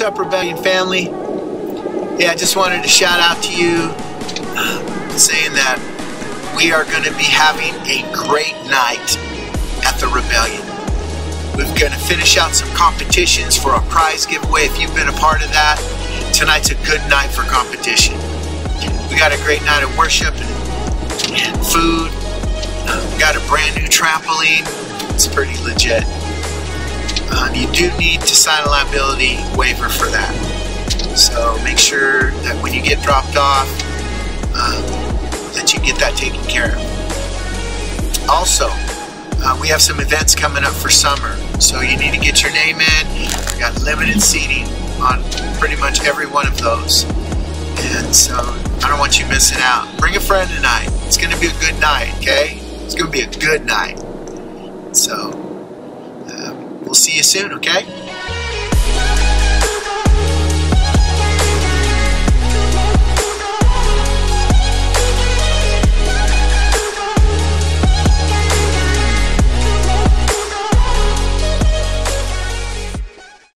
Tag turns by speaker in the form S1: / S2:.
S1: What's up, Rebellion family? Yeah, I just wanted to shout out to you saying that we are going to be having a great night at the Rebellion. We're going to finish out some competitions for a prize giveaway. If you've been a part of that, tonight's a good night for competition. We got a great night of worship and food. We got a brand new trampoline. It's pretty legit. You do need to sign a liability waiver for that. So make sure that when you get dropped off, that you get that taken care of. Also, we have some events coming up for summer, so you need to get your name in. We got limited seating on pretty much every one of those, and so I don't want you missing out. Bring a friend tonight. It's going to be a good night, okay? It's going to be a good night. So we'll see you soon, okay?